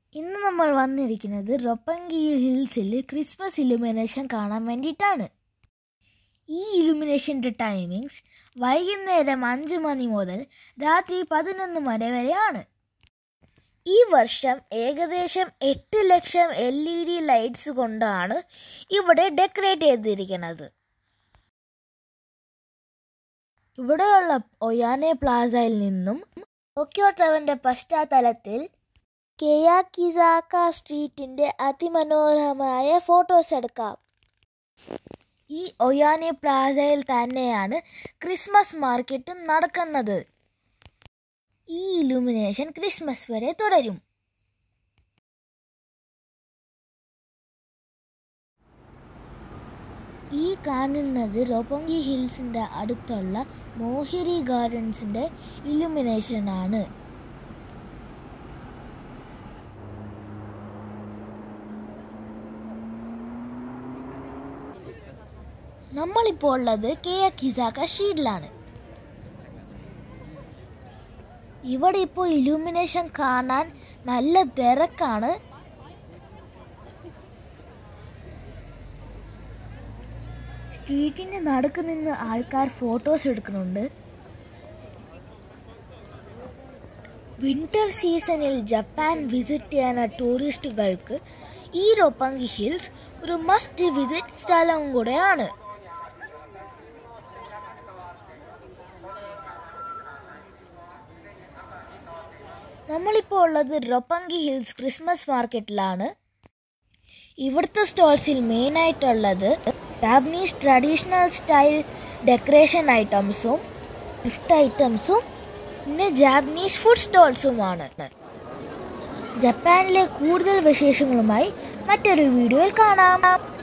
ഇന്ന് നമ്മൾ വന്നിരിക്കുന്നത് റൊപ്പങ്കി ഹിൽസിൽ ക്രിസ്മസ് ഇലുമിനേഷൻ കാണാൻ വേണ്ടിയിട്ടാണ്. ഈ ഇലുമിനേഷൻ്റെ ടൈമിങ്സ് വൈകുന്നേരം 5 മണി മുതൽ രാത്രി 11 മണി വരെയാണ്. ഈ വർഷം ഏകദേശം 8 ലക്ഷം LED ലൈറ്റ്സ് കൊണ്ടാണ് ഇവിടെ ഡെക്കറേറ്റ് ചെയ്തിരിക്കുന്നത്. ഇവിടെയുള്ള ഒയാനെ പ്ലാസയിൽ നിന്നും ടോക്കിയോ ടവറിൻ്റെ പശ്ചാത്തലത്തിൽ കെയാകിസാക്ക സ്ട്രീറ്റിൻ്റെ അതിമനോഹരമായ ഫോട്ടോസ് എടുക്കാം. ഈ ഒയാനെ പ്ലാസയിൽ തന്നെയാണ് ക്രിസ്മസ് മാർക്കറ്റും നടക്കുന്നത്. ഈ ഇലുമിനേഷൻ ക്രിസ്മസ് വരെ തുടരും. ഈ കാണുന്നത് റൊപ്പൊങ്കി ഹിൽസിൻ്റെ അടുത്തുള്ള മോഹിരി ഗാർഡൻസിൻ്റെ ഇലുമിനേഷനാണ്. നമ്മളിപ്പോൾ ഉള്ളത് കെയാകിസാക്ക സ്ട്രീറ്റിലാണ്. ഇവിടെ ഇപ്പോൾ ഇലുമിനേഷൻ കാണാൻ നല്ല തിരക്കാണ്. സ്ട്രീറ്റിൻ്റെ നടുക്ക് നിന്ന് ആൾക്കാർ ഫോട്ടോസ് എടുക്കുന്നുണ്ട്. വിന്റർ സീസണിൽ ജപ്പാൻ വിസിറ്റ് ചെയ്യുന്ന ടൂറിസ്റ്റുകൾക്ക് ഈ റൊപ്പങ്കി ഹിൽസ് ഒരു മസ്റ്റ് വിസിറ്റ് സ്ഥലം കൂടെയാണ്. നമ്മളിപ്പോൾ ഉള്ളത് റൊപ്പങ്കി ഹിൽസ് ക്രിസ്മസ് മാർക്കറ്റിലാണ്. ഇവിടുത്തെ സ്റ്റോൾസിൽ മെയിനായിട്ടുള്ളത് ജാപ്പനീസ് ട്രഡീഷണൽ സ്റ്റൈൽ ഡെക്കറേഷൻ ഐറ്റംസും ഗിഫ്റ്റ് ഐറ്റംസും പിന്നെ ജാപ്പനീസ് ഫുഡ് സ്റ്റോൾസുമാണ്. ജപ്പാനിലെ കൂടുതൽ വിശേഷങ്ങളുമായി മറ്റൊരു വീഡിയോയിൽ കാണാം.